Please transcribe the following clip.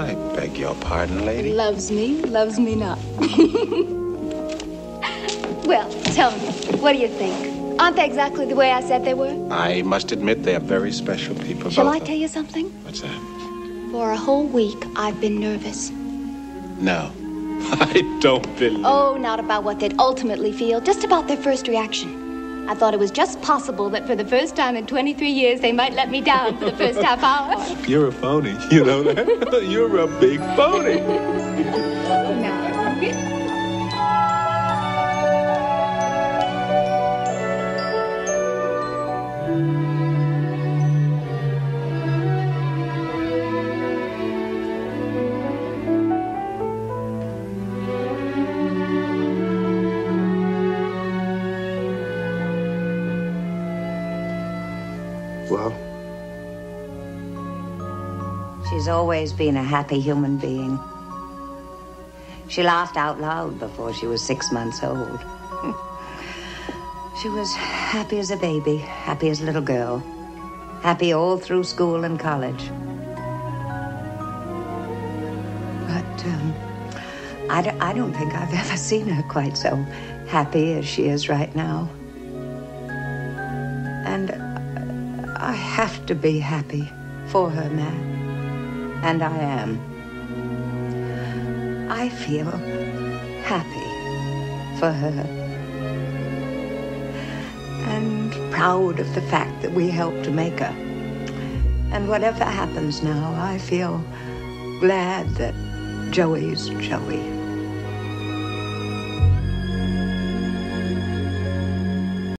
I beg your pardon, lady. Loves me not. Well, tell me, what do you think? Aren't they exactly the way I said they were? I must admit they are very special people. Shall I tell you something? What's that? For a whole week, I've been nervous. No. I don't believe... Oh, not about what they'd ultimately feel, just about their first reaction. I thought it was just possible that for the first time in 23 years, they might let me down for the first half hour. You're a phony, you know that? You're a big phony. No. Well? She's always been a happy human being. She laughed out loud before she was 6 months old. She was happy as a baby, happy as a little girl, happy all through school and college. But I don't think I've ever seen her quite so happy as she is right now. And I have to be happy for her, Matt. And I am. I feel happy for her. And proud of the fact that we helped to make her. And whatever happens now, I feel glad that Joey's Joey.